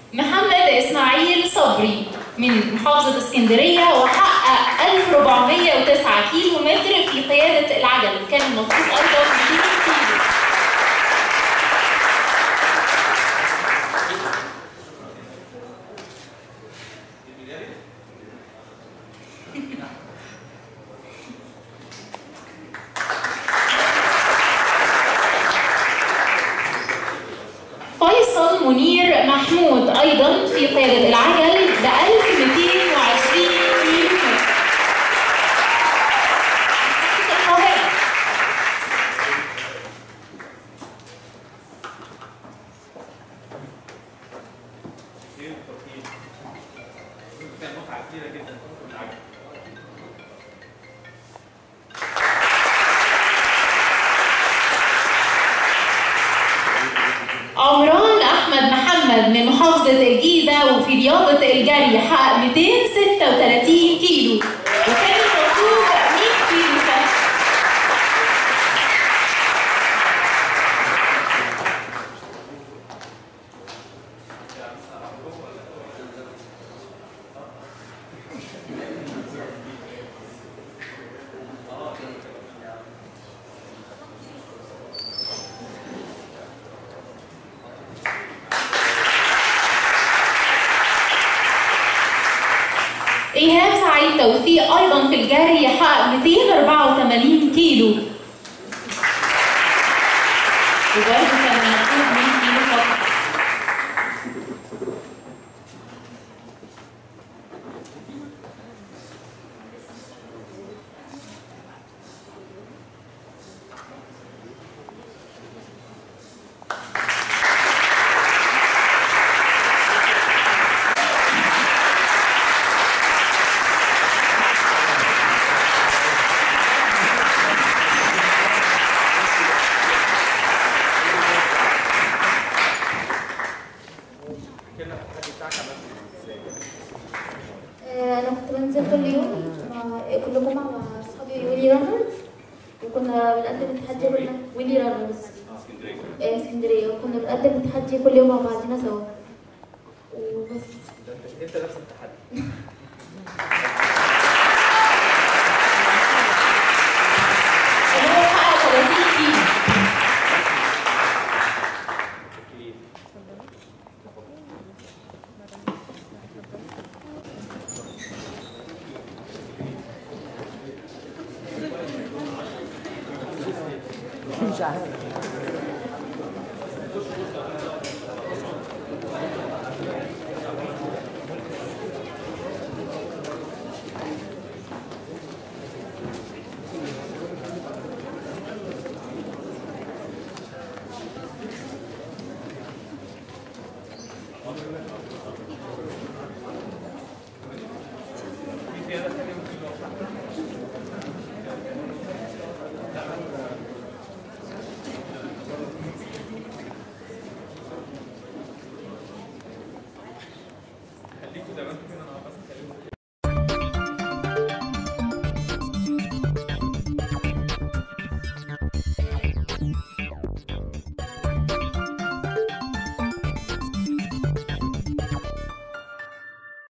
محمد إسماعيل صبري من محافظة اسكندرية، وحقق 1409 كيلو متر في قيادة العجل، كان المطلوب أيضا 200 كيلو. فيصل منير محمود أيضا في قيادة العجل ب 1220 كيلو متر. القاهرة. عمران أحمد محمد من محافظة الجيزة، وفي رياضة الجري حقق 236 كيلو، وكان المطلوب 100 كيلو فقط. إيهاب سعيد توفيق أيضا في الجري حقق 284 كيلو، وبرضه كان المطلوب 100 كيلو فقط. أنا كنت بنزل كل يوم كل جمعة مع أصحابي ويلي رانرز، وكنا بنقدم تحدي ويلي رانرز اسكندرية، وكنا بنقدم تحدي كل يوم مع بعضنا سوا وبس. أنت نفس التحدي. هو حقق 30 كيلو. مش عارف. خليكوا زي ما انتوا كده.